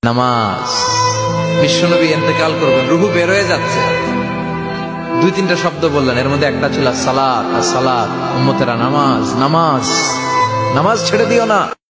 নামাজ। বিশ্বনবী ইন্তেকাল করবেন, রুহু বের হয়ে যাচ্ছে, দুই তিনটা শব্দ বললেন, এর মধ্যে একটা ছিল সালাত। আর সালাত উম্মতেরা নামাজ, নামাজ, নামাজ ছেড়ে দিও না।